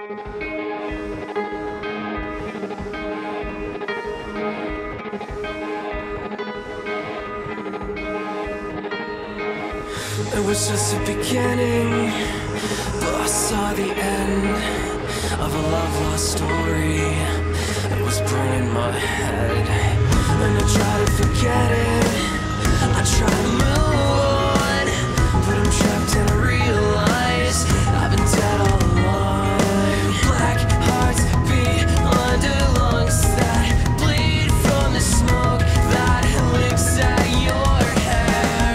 It was just the beginning, but I saw the end of a love-lost story. It was burning my head, and I tried to forget it. I tried to move on, but I'm trapped and I realize I've been dead all along. Black hearts beat under lungs that bleed from the smoke that licks at your hair.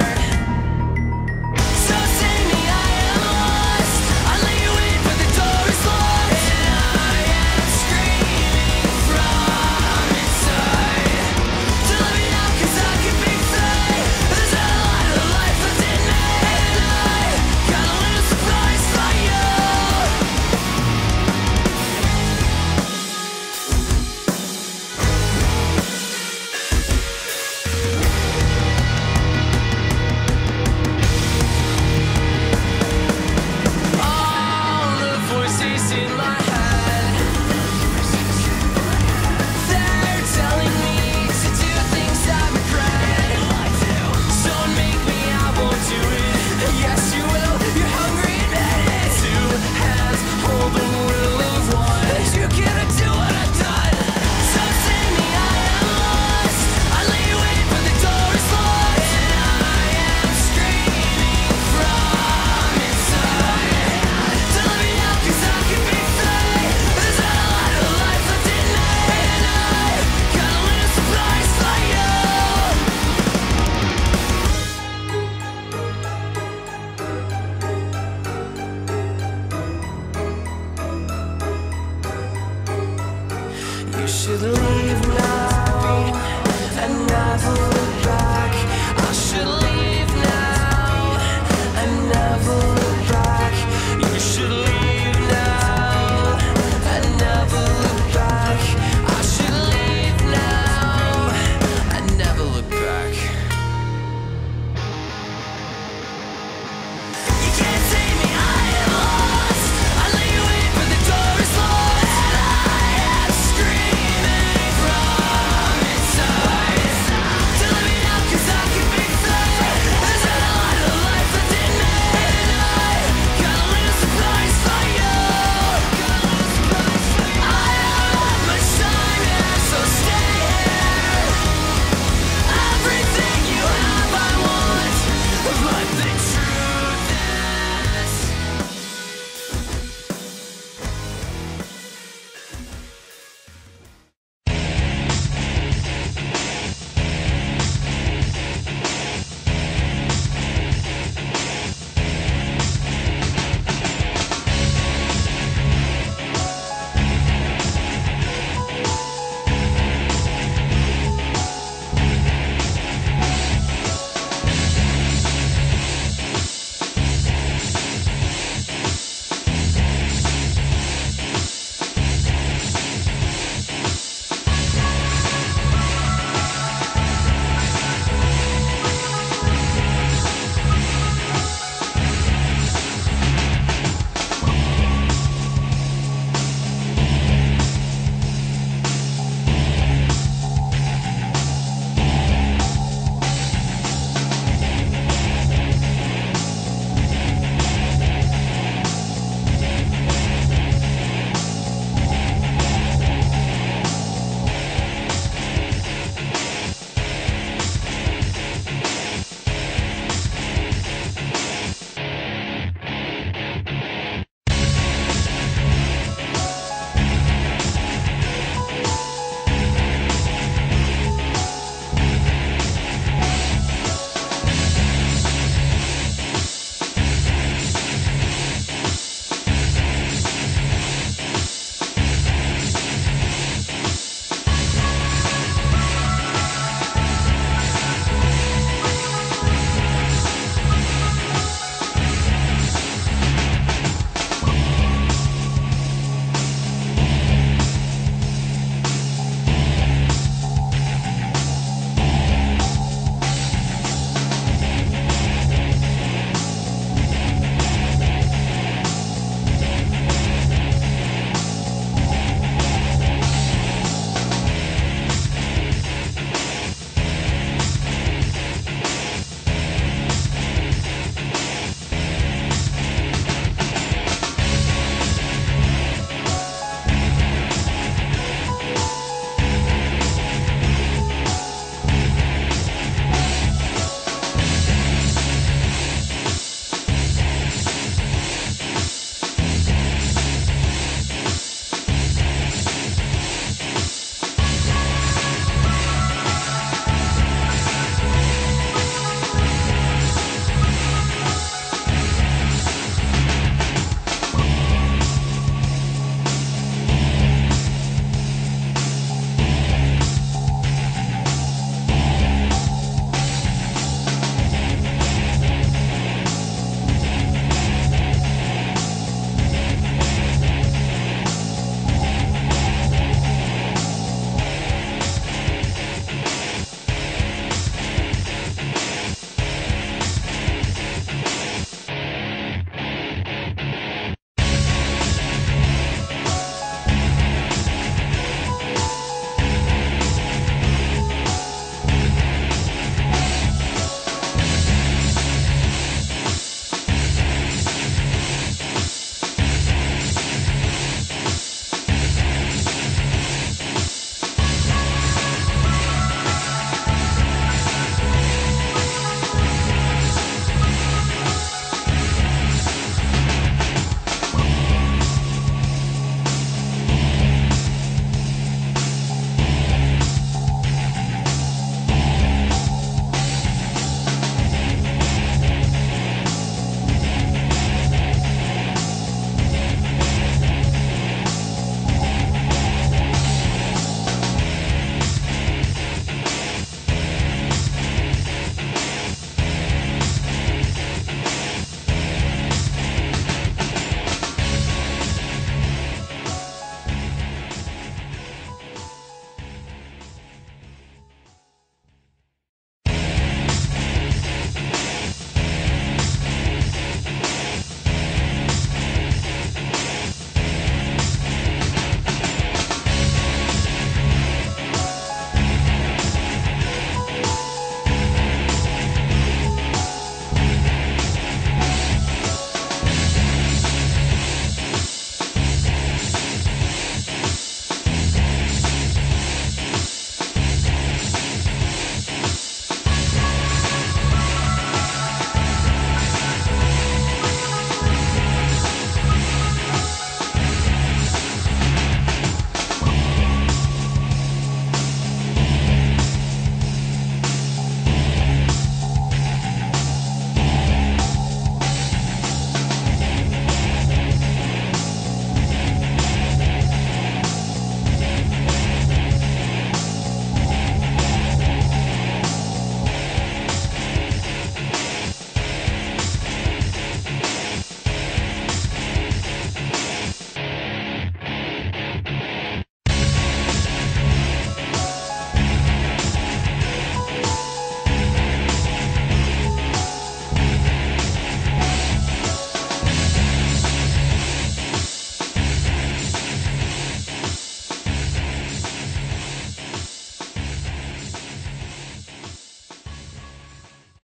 So save me, I am lost. I lay awake but the door is locked, and I am screaming from inside to let me out, 'cause I can be free. There's a lot of life left in me, and I got a little surprise for you. All the voices in my head, they're telling me to do things I regret. Don't make me, I won't do it. Yes, you will, you're hungry, admit it. Two hands hold the will of one. You cannot do what I've done. So save me, I am lost. I lay awake but the door is locked, and I am screaming from inside to let me out, 'cause I can be free. There's a lot of life left in me, and I got a little surprise for you. You should leave now and never